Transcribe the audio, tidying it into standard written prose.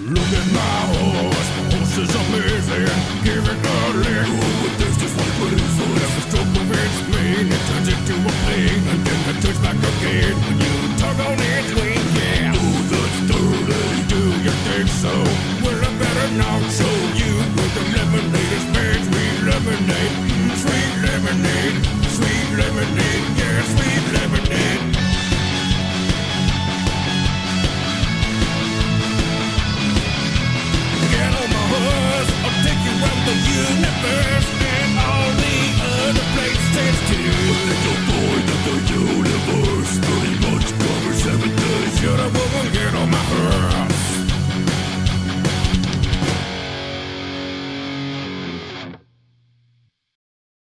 Look at my horse, horse is amazing. Give it a lick.